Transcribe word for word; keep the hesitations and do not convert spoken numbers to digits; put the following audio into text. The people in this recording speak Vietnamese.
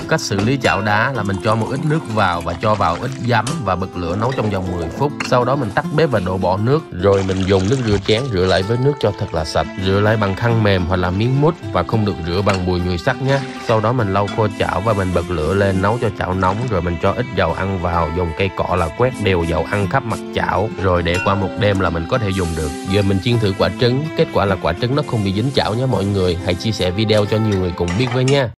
Cách xử lý chảo đá là mình cho một ít nước vào và cho vào ít giấm và bật lửa nấu trong vòng mười phút. Sau đó mình tắt bếp và đổ bỏ nước, rồi mình dùng nước rửa chén rửa lại với nước cho thật là sạch. Rửa lại bằng khăn mềm hoặc là miếng mút và không được rửa bằng bùi nhùi sắt nhé. Sau đó mình lau khô chảo và mình bật lửa lên nấu cho chảo nóng, rồi mình cho ít dầu ăn vào, dùng cây cọ là quét đều dầu ăn khắp mặt chảo, rồi để qua một đêm là mình có thể dùng được. Giờ mình chiên thử quả trứng, kết quả là quả trứng nó không bị dính chảo nhé mọi người. Hãy chia sẻ video cho nhiều người cùng biết với nha.